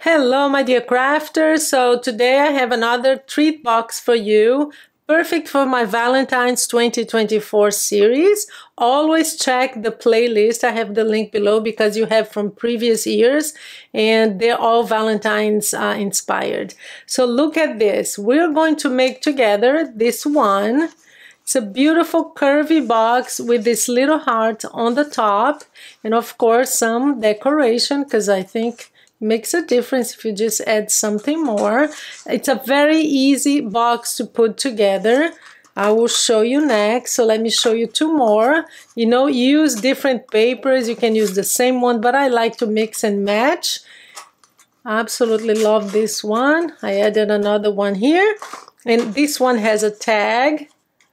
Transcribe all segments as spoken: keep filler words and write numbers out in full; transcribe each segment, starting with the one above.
Hello my dear crafters, so today I have another treat box for you, perfect for my Valentine's twenty twenty-four series. Always check the playlist, I have the link below because you have from previous years and they're all Valentine's uh, inspired. So look at this, we're going to make together this one. It's a beautiful curvy box with this little heart on the top and of course some decoration because I think makes a difference if you just add something more. It's a very easy box to put together. I will show you next. So let me show you two more. You know, use different papers. You can use the same one, but I like to mix and match. Absolutely love this one. I added another one here. And this one has a tag.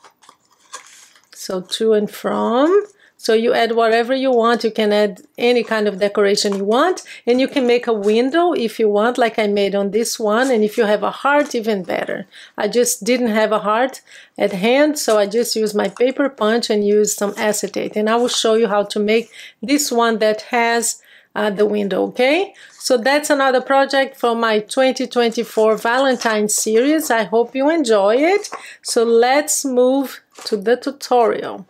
So to and from. So you add whatever you want, you can add any kind of decoration you want, and you can make a window if you want, like I made on this one, and if you have a heart, even better. I just didn't have a heart at hand, so I just used my paper punch and used some acetate, and I will show you how to make this one that has uh, the window, okay? So that's another project for my twenty twenty-four Valentines series. I hope you enjoy it. So let's move to the tutorial.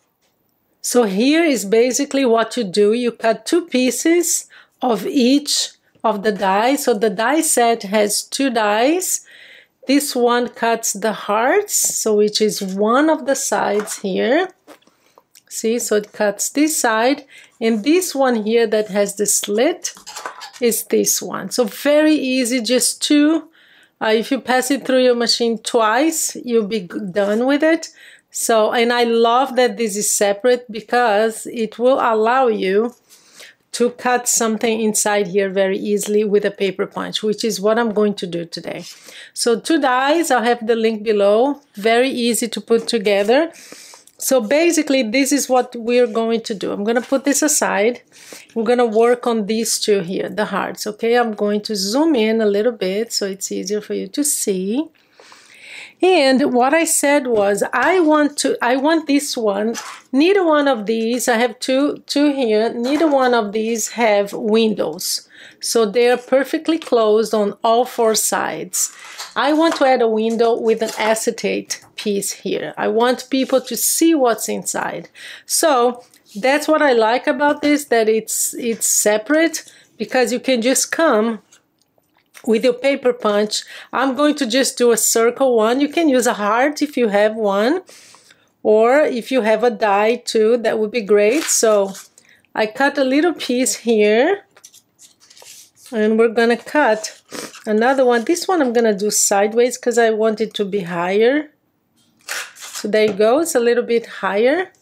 So here is basically what you do. You cut two pieces of each of the die. So the die set has two dies. This one cuts the hearts, so which is one of the sides here. See, so it cuts this side. And this one here that has the slit is this one. So very easy, just two. Uh, if you pass it through your machine twice, you'll be done with it. So, and I love that this is separate because it will allow you to cut something inside here very easily with a paper punch, which is what I'm going to do today. So two dies, I'll have the link below, very easy to put together. So basically this is what we're going to do. I'm going to put this aside. We're going to work on these two here, the hearts, okay? I'm going to zoom in a little bit so it's easier for you to see. And what I said was, I want to, I want this one, neither one of these, I have two, two here, neither one of these have windows. So they're perfectly closed on all four sides. I want to add a window with an acetate piece here. I want people to see what's inside. So that's what I like about this, that it's, it's separate because you can just come with your paper punch. I'm going to just do a circle one. You can use a heart if you have one, or if you have a die too, that would be great. So I cut a little piece here, and we're gonna cut another one. This one I'm gonna do sideways because I want it to be higher. So there you go, it's a little bit higher.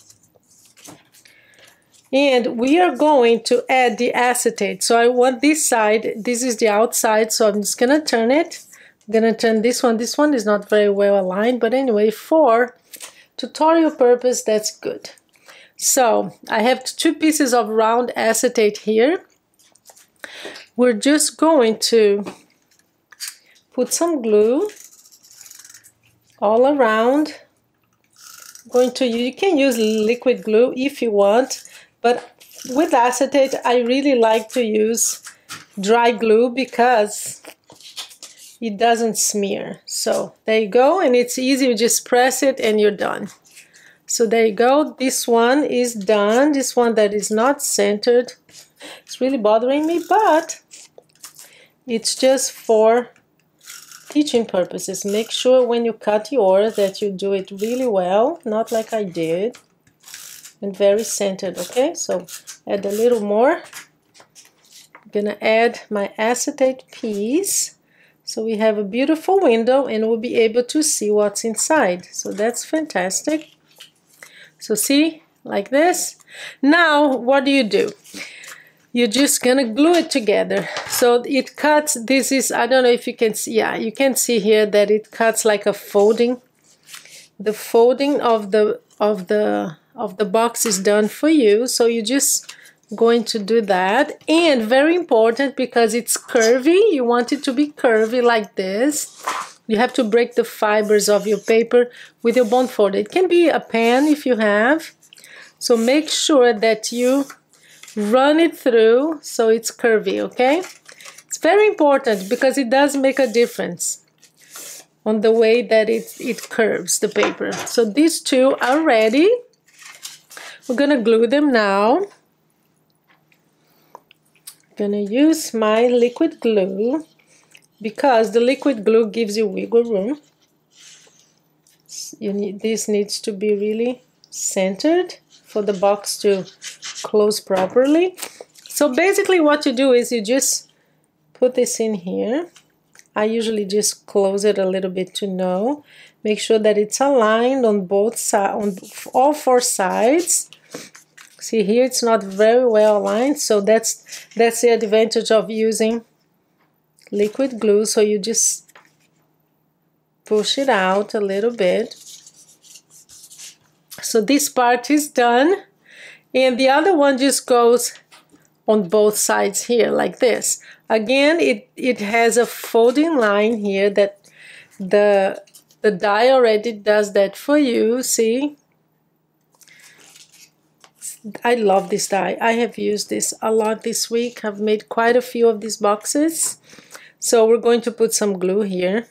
And we are going to add the acetate. So I want this side, this is the outside, so I'm just gonna turn it. I'm gonna turn this one. This one is not very well aligned, but anyway, for tutorial purpose, that's good. So I have two pieces of round acetate here. We're just going to put some glue all around. I'm going to, you can use liquid glue if you want. But with acetate, I really like to use dry glue because it doesn't smear. So there you go, and it's easy, you just press it and you're done. So there you go, this one is done. This one that is not centered, it's really bothering me, but it's just for teaching purposes. Make sure when you cut yours that you do it really well, not like I did. And very centered, okay? So add a little more. I'm gonna add my acetate piece. So we have a beautiful window and we'll be able to see what's inside. So that's fantastic. So see, like this. Now, what do you do? You're just gonna glue it together. So it cuts, this is, I don't know if you can see, yeah, you can see here that it cuts like a folding. The folding of the, of the, of the box is done for you, so you're just going to do that. And very important, because it's curvy, you want it to be curvy like this. You have to break the fibers of your paper with your bond folder. It can be a pen if you have. So make sure that you run it through so it's curvy, okay? It's It's very important because it does make a difference on the way that it, it curves the paper. So these two are ready. We're gonna glue them now. I'm gonna use my liquid glue because the liquid glue gives you wiggle room. You need, this needs to be really centered for the box to close properly. So basically what you do is you just put this in here. I usually just close it a little bit to know. Make sure that it's aligned on both sides, on all four sides. See here, it's not very well aligned, so that's that's the advantage of using liquid glue. So you just push it out a little bit. So this part is done, and the other one just goes on both sides here like this. Again, it it has a folding line here that the the die already does that for you. See, I love this die. I have used this a lot this week. I've made quite a few of these boxes. So we're going to put some glue here.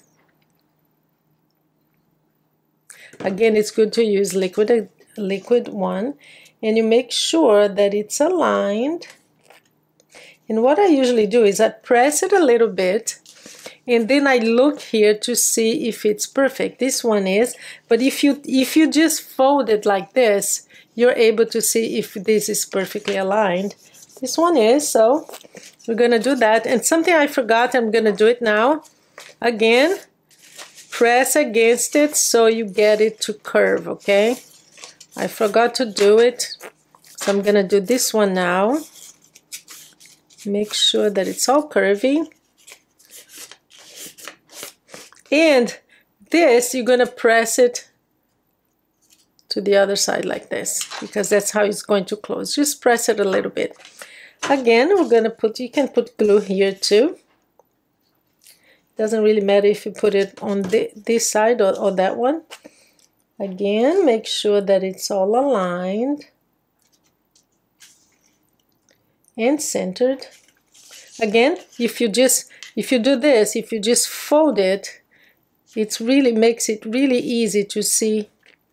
Again, it's good to use liquid liquid one, and you make sure that it's aligned. And what I usually do is I press it a little bit, and then I look here to see if it's perfect. This one is, but if you if you just fold it like this, you're able to see if this is perfectly aligned. This one is, so we're gonna do that. And something I forgot, I'm gonna do it now. Again, press against it so you get it to curve, okay? I forgot to do it, so I'm gonna do this one now. Make sure that it's all curvy. And this, you're gonna press it to the other side like this, because that's how it's going to close. Just press it a little bit. Again, we're gonna put, you can put glue here too. Doesn't really matter if you put it on the, this side or, or that one. Again, make sure that it's all aligned and centered. Again, if you just if you do this, if you just fold it, it really makes it really easy to see.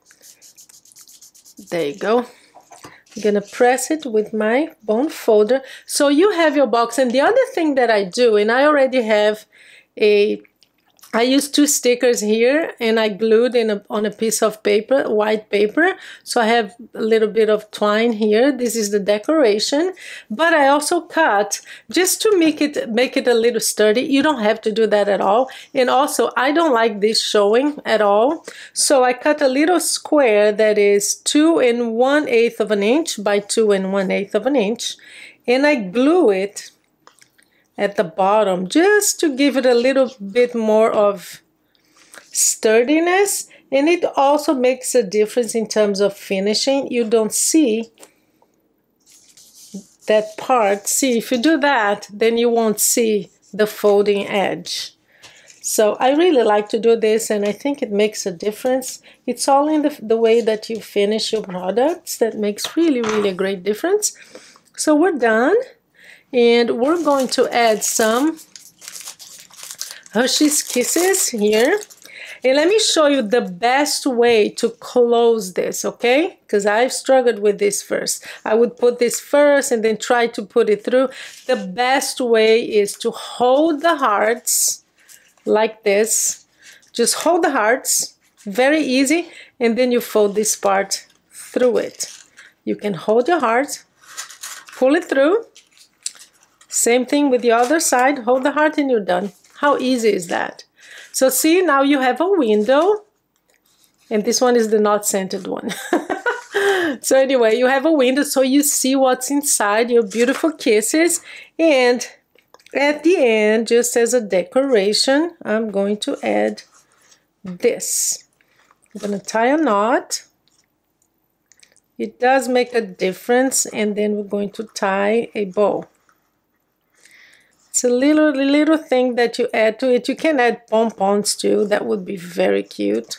There you go. I'm gonna press it with my bone folder. So you have your box. And the other thing that I do, and I already have a, I used two stickers here, and I glued in a, on a piece of paper, white paper. So I have a little bit of twine here. This is the decoration, but I also cut just to make it make it a little sturdy. You don't have to do that at all. And also, I don't like this showing at all. So I cut a little square that is two and one eighth of an inch by two and one eighth of an inch, and I glue it at the bottom just to give it a little bit more of sturdiness. And it also makes a difference in terms of finishing. You don't see that part. See, if you do that, then you won't see the folding edge. So I really like to do this, and I think it makes a difference. It's all in the, the way that you finish your products that makes really, really a great difference. So we're done. And we're going to add some Hershey's Kisses here. And let me show you the best way to close this, okay? Because I've struggled with this first. I would put this first and then try to put it through. The best way is to hold the hearts like this. Just hold the hearts, very easy, and then you fold this part through it. You can hold your heart, pull it through. Same thing with the other side. Hold the heart and you're done. How easy is that? So see, now you have a window, and this one is the not scented one. So anyway, you have a window so you see what's inside your beautiful kisses. And at the end, just as a decoration, I'm going to add this. I'm going to tie a knot. It does make a difference, and then we're going to tie a bow. It's a little, little thing that you add to it. You can add pom-poms too. That would be very cute.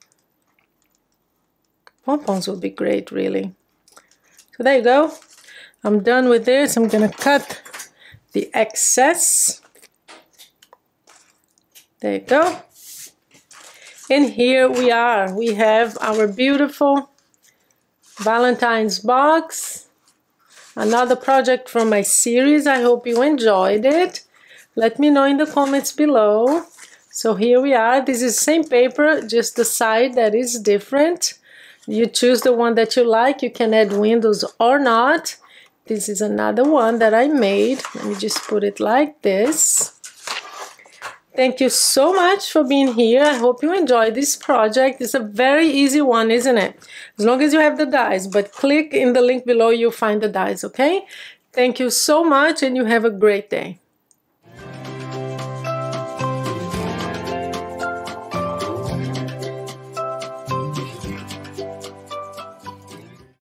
Pom-poms would be great, really. So there you go. I'm done with this. I'm gonna cut the excess. There you go. And here we are. We have our beautiful Valentine's box. Another project from my series. I hope you enjoyed it. Let me know in the comments below. So here we are. This is the same paper, just the side that is different. You choose the one that you like. You can add windows or not. This is another one that I made. Let me just put it like this. Thank you so much for being here. I hope you enjoyed this project. It's a very easy one, isn't it? As long as you have the dies, but click in the link below, you'll find the dies, okay? Thank you so much, and you have a great day.